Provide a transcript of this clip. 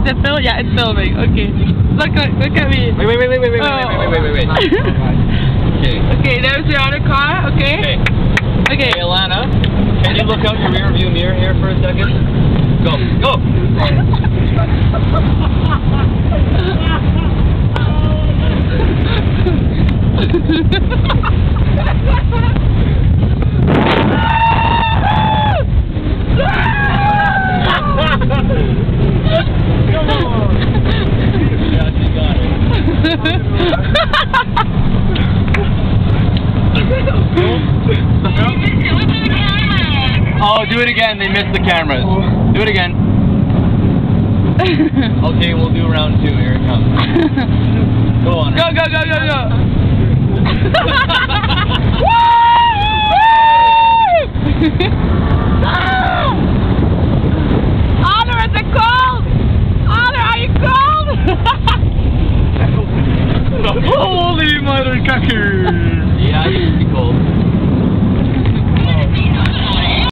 Is it filming? Yeah, it's filming. Okay. Look at me. Wait. Okay, there's your other car. Okay. Okay. Hey, Alana, can you look out your rear view mirror here for a second? Go. Oh, do it again. They missed the cameras. Do it again. Okay, we'll do round 2. Here it comes. Go on. Go. Onur, is it cold? Onur, are you cold? Holy mother cucker! Yeah,